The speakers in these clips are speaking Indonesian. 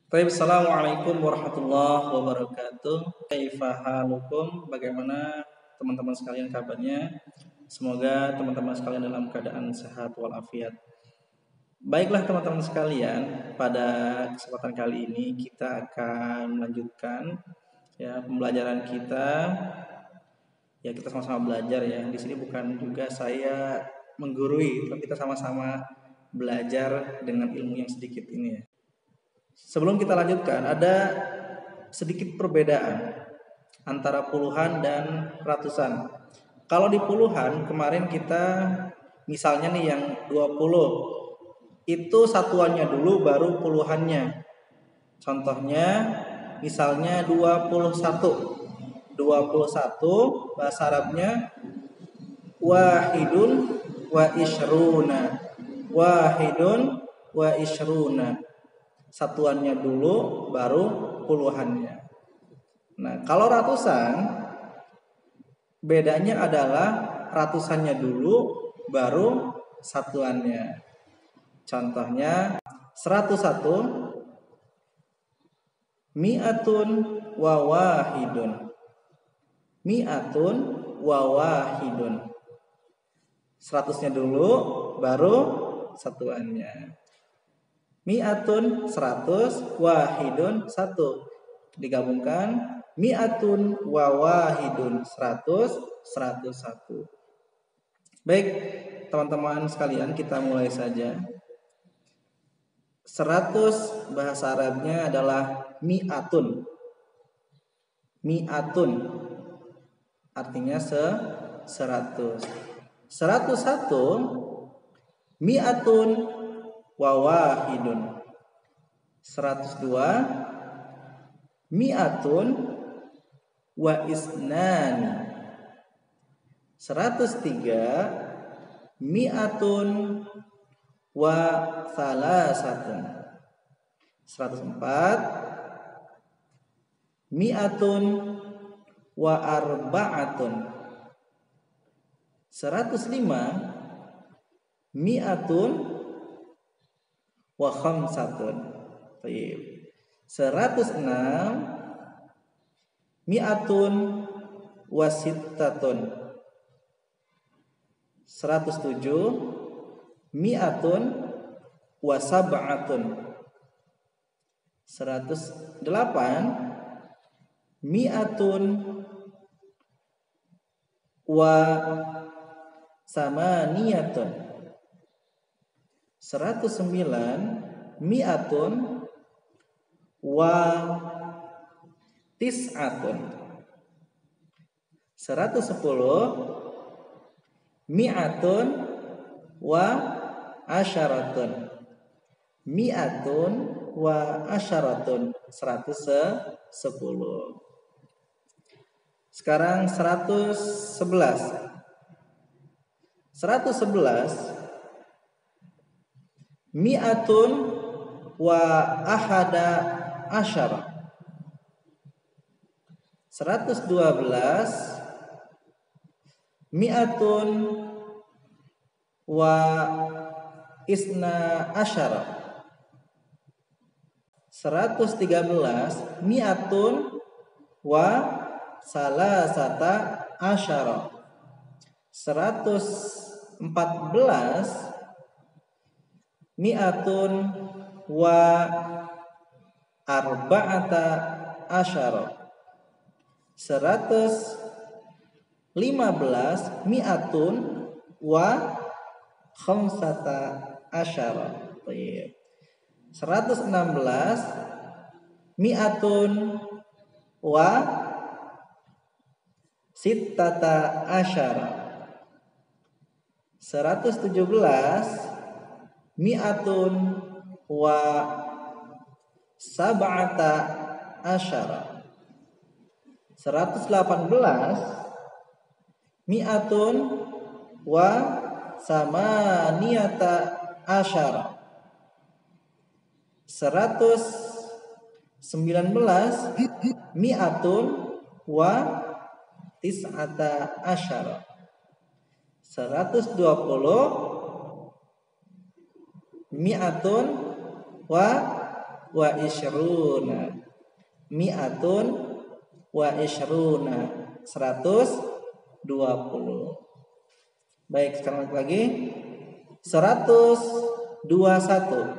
Assalamualaikum warahmatullahi wabarakatuh. Kaifa halukum? Bagaimana teman-teman sekalian kabarnya? Semoga teman-teman sekalian dalam keadaan sehat walafiat. Baiklah teman-teman sekalian, pada kesempatan kali ini kita akan melanjutkan pembelajaran kita. Ya, kita sama-sama belajar ya. Di sini bukan juga saya menggurui, tapi kita sama-sama belajar dengan ilmu yang sedikit ini ya. Sebelum kita lanjutkan, ada sedikit perbedaan antara puluhan dan ratusan. Kalau di puluhan, kemarin kita misalnya nih yang 20, itu satuannya dulu baru puluhannya. Contohnya misalnya 21. 21 bahasa Arabnya wahidun wa ishruna. Wahidun wa ishruna. Satuannya dulu baru puluhannya. Nah, kalau ratusan bedanya adalah ratusannya dulu baru satuannya. Contohnya 101 mi'atun wa wahidun. Mi'atun wa wahidun. 100-nya dulu baru satuannya. Mi'atun 100, wahidun 1. Digabungkan mi'atun wa wahidun 100, 101. Baik, teman-teman sekalian, kita mulai saja. 100 bahasa Arabnya adalah mi'atun. Mi'atun artinya 100. 101 mi'atun wa wahidun. 102 mi'atun wa isnani. 103 mi'atun wa salasatun. 104 mi'atun wa arba'atun. 105 mi'atun wa khamsatun. 106 mi'atun wa sittatun. 107 mi'atun wa sab'atun. 108 mi'atun wa samaniyatun. 109 mi'atun wa tis'atun. 110 mi'atun wa asyaratun. Mi'atun wa asyaratun. 110. Sekarang 111. 111 mi'atun wa ahada asyara. 112 mi'atun wa isna asyara. 113 mi'atun wa salasata asyara. 114 mi'atun wa arba'ata asyara. 115 mi'atun wa khamsata asyara. 116 mi'atun wa sittata asyara. 117 mi'atun wa sab'ata asyara. 118 mi'atun wa samaniyata asyara. 119 mi'atun wa tis'ata asyara. 120 mi'atun wa wa isyruna. Mi'atun wa isyruna. 120. Baik, sekarang lagi 121.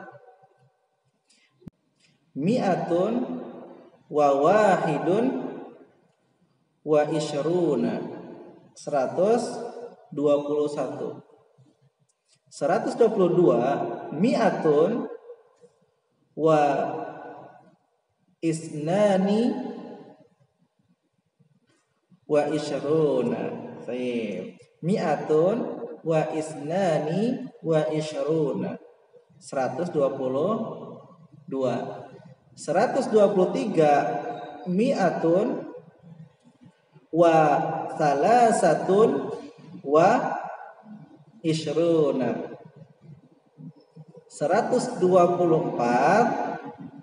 Mi'atun wa wahidun wa isyruna. 121. 122. Mi'atun wa isnani wa isyruna. Baik. Mi'atun wa isnani wa isyruna. 122. 123. Mi'atun wa salasatun wa isyruna. 124.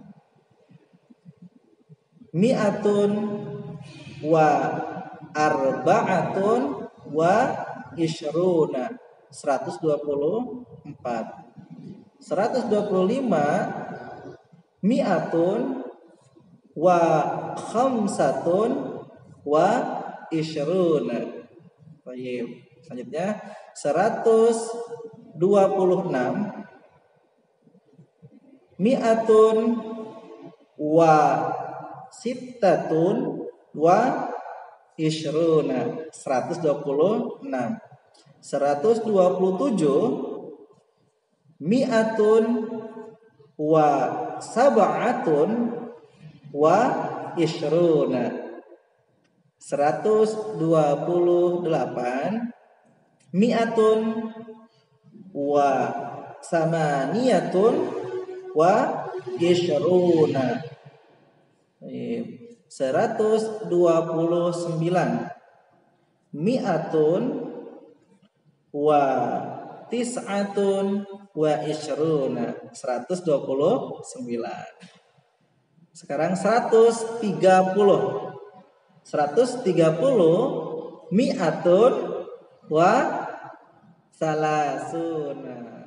Mi'atun wa arba'atun wa isyruna. 124. 125. Mi'atun wa khamsatun wa isyruna. Baik, selanjutnya 126. Mi'atun wa sittatun wa isyruna. 126. 127. Mi'atun wa sab'atun wa isyruna. 128. Mi'atun wa samaniyatun wa isyruna. 129. Mi'atun wa tis'atun wa isyruna. 129. Sekarang 130. 130. Mi'atun wa salasuna.